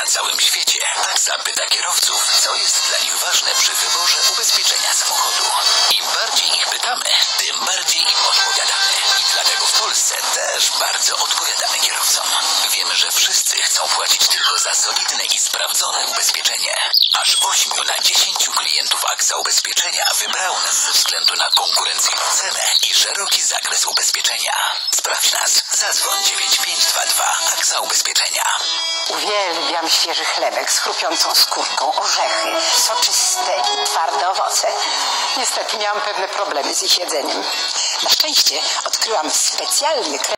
całym świecie AXA pyta kierowców, co jest dla nich ważne przy wyborze ubezpieczenia samochodu. Im bardziej ich pytamy, tym bardziej im odpowiadamy. I dlatego w Polsce też bardzo odpowiadamy kierowcom. Wiemy, że wszyscy chcą płacić tylko za solidne i sprawdzone ubezpieczenie. Aż 8 na 10 klientów AXA Ubezpieczenia wybrało nas ze względu na konkurencyjną cenę i szeroki zakres ubezpieczenia. Sprawdź nas. Zadzwoń 9522 AXA Ubezpieczenia. Uwielbiam świeży chlebek z chrupiącą skórką, orzechy, soczyste i twarde owoce. Niestety miałam pewne problemy z ich jedzeniem. Na szczęście odkryłam specjalny krem